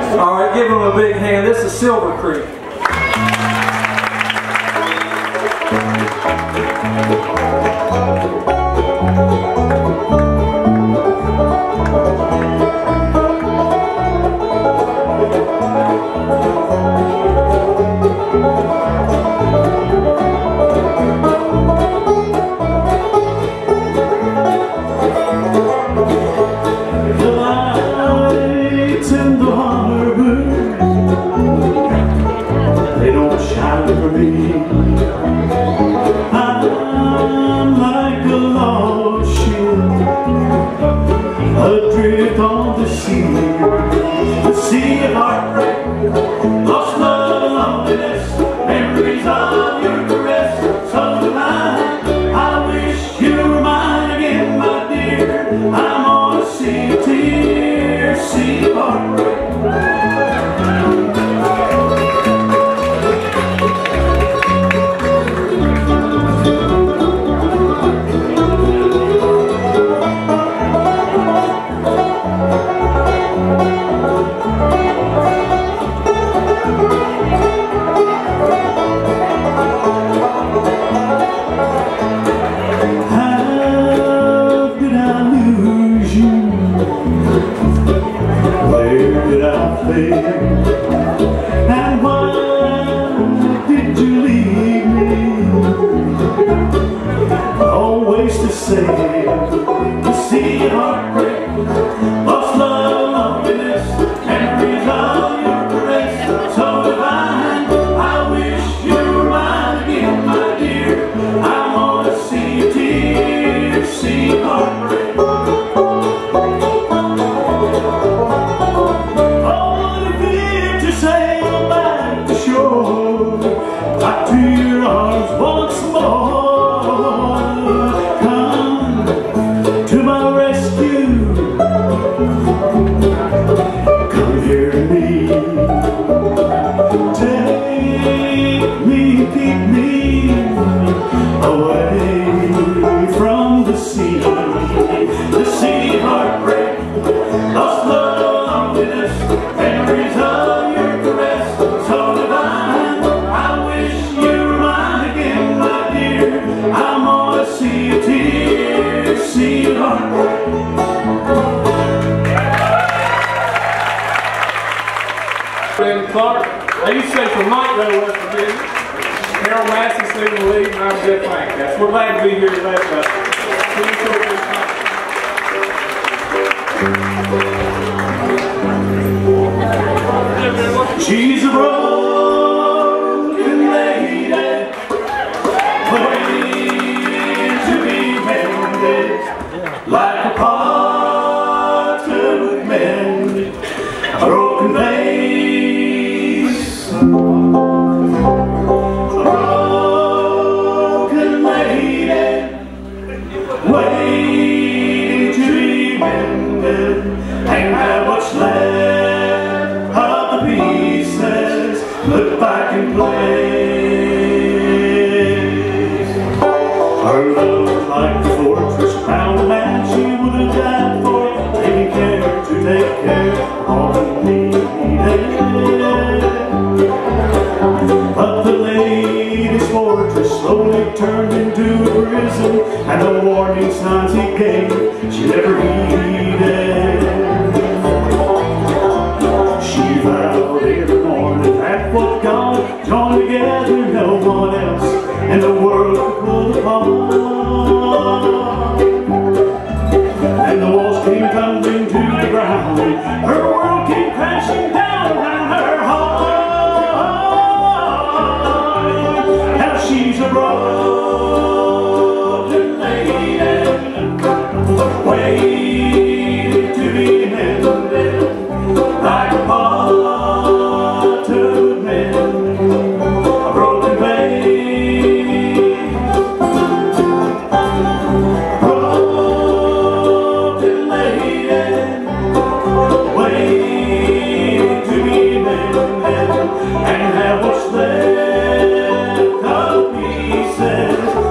All right, give them a big hand. This is Silver Creek. I'm like a lost ship adrift on the sea of heartbreak, lost love and loneliness, memories of your caress, so divine. I wish you were mine again, my dear. I'm on a sea of tears, sea of heartbreak. And why did you leave me? Always the same, the sea of heartbreak, lost love, loneliness, memories of your caress, so divine. I wish you were mine again, my dear. I'm on a sea of tears, sea of heartbreak. Back to your arms once more. Come to my rescue. Come here to me. Take me, keep me away from the sea of heartbreak, lost love, loneliness, memories of your caress, so divine. I'm on a sea of tears, sea of heartbreak. Randy Clark. I used to say from Montville, West Virginia. Harold Massey singing the lead, and I'm Jeff Lancaster. We're glad to be here today. She's a broken lady, waiting to be mended, like a pot would mend a broken vase. A broken lady, waiting to be mended, and have what's left of the pieces put back in place. Her love was like a fortress, found a man she would have died for, taking care to take care of all that needed. But the lady's fortress slowly turned into a prison, and the warning signs he gave she never heeded. She vowed every morning that what God joined together no one else in the world could pull apart. And the walls came tumbling to the ground, her world came crashing down around her heart. Now she's a broken lady, waiting to be mended, like a pot would mend a broken vase. Broken lady, waiting to be mended, and have what's left of pieces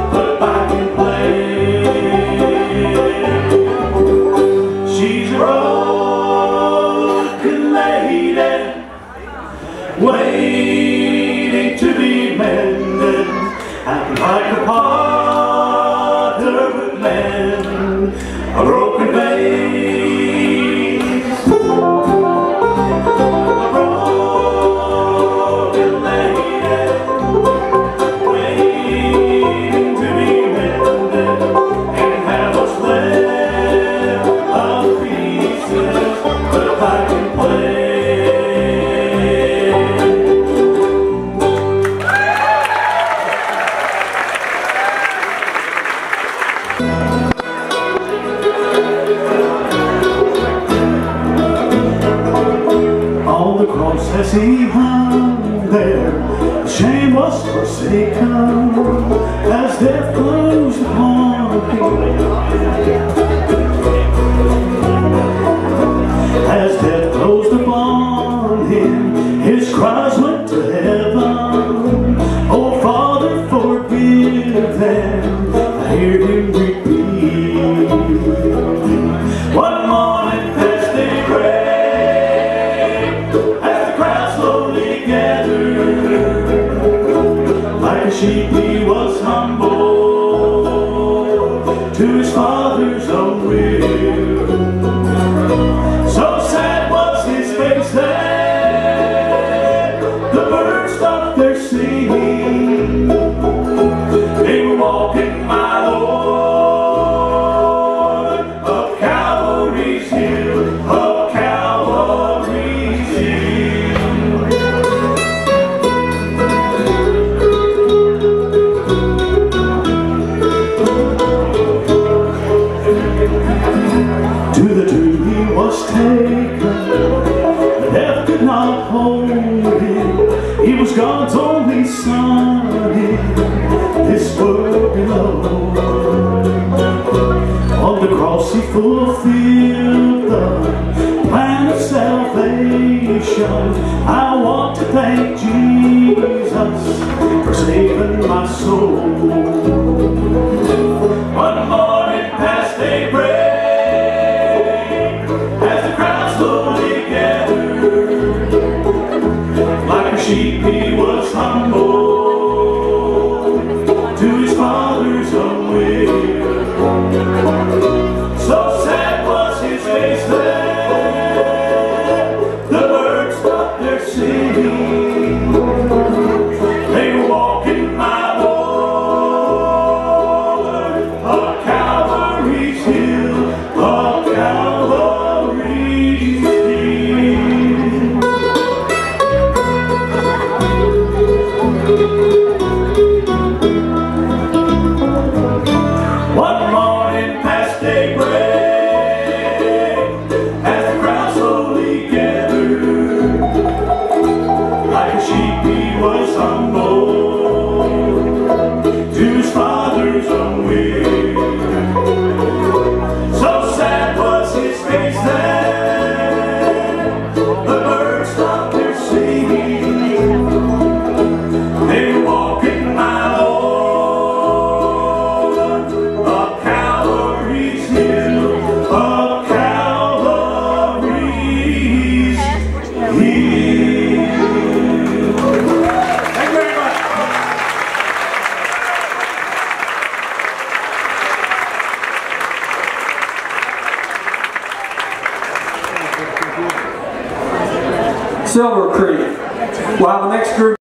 as he hung there, shame was forsaken, as death closed upon him. As death closed upon him, his cries went to heaven. Oh, Father, forgive them, I hear him repeat. One morning past daybreak, as the crowd slowly gathered, like a sheep he was humble to his Father's own will. So sad was his face there, the birds stopped their singing. They were walking, my Lord, up Calvary's hill, up Calvary's hill. To the tomb he was taken, death could not hold him. He was God's only Son in this world below. On the cross he fulfilled the plan of salvation. I want to thank Jesus for saving my soul. One morning past daybreak, like a sheep he was humble to his Father's own will. So sad was his face there, the birds stopped their singing. They were walking, my Lord, up Calvary's hill, up Calvary's hill. One morning past daybreak, as the crowd slowly gathered, like a sheep he was humble to his Father's own will. So sad was his face there, the birds stopped their singing. They were walking, my Lord, up Calvary's hill, up Calvary's hill. Thank you very much. Silver Creek. While the next group